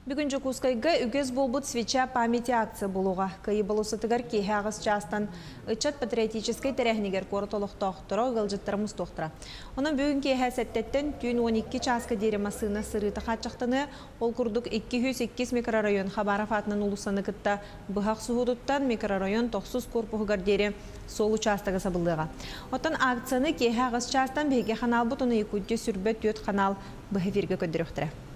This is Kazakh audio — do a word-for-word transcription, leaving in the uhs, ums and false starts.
Бүгін Жокускайга үгіз болбут свеча памяти акция болуға. Кайы болусатыгар кейхе ағыз частан ұчат патриотической тәрәхінегер коры толықтақтыра, ғылжыттарымыз тоқтыра. Оның бүгін кейхе сәттеттен түйін он екі часқа дері масына сырыты қатшықтыны, ол күрдік екі жүз екі микрорайон Хабарафатының ұлысаны кітта бұхақ сұхудыттан микрорайон тоқсыз корпуғығар дері сол участығы сабылдыға. Отан акцияны кейхе ағыз частан бейге қанал бұтыны екуде сүрбет өт қанал бұхы верге көндіріқтірі.